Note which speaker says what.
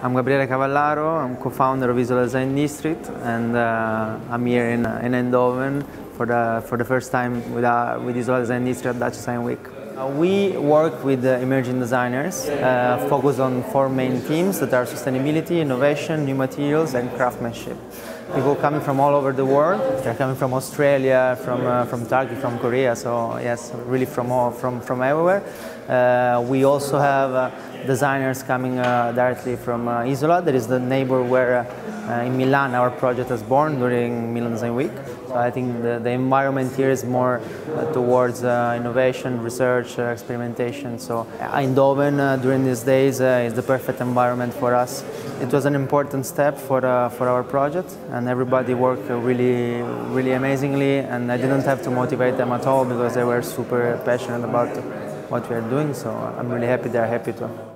Speaker 1: I'm Gabriele Cavallaro, I'm co-founder of Isola Design District, and I'm here in Eindhoven for the first time with Isola Design District at Dutch Design Week. We work with emerging designers, focused on four main themes that are sustainability, innovation, new materials and craftsmanship. People coming from all over the world. They're coming from Australia, from Turkey, from Korea, so yes, really from everywhere. We also have designers coming directly from Isola. That is the neighbor where in Milan our project was born during Milan Design Week. So I think the environment here is more towards innovation, research, experimentation. So Eindhoven during these days is the perfect environment for us. It was an important step for our project, and everybody worked really amazingly, and I didn't have to motivate them at all because they were super passionate about what we are doing, so I'm really happy they're happy too.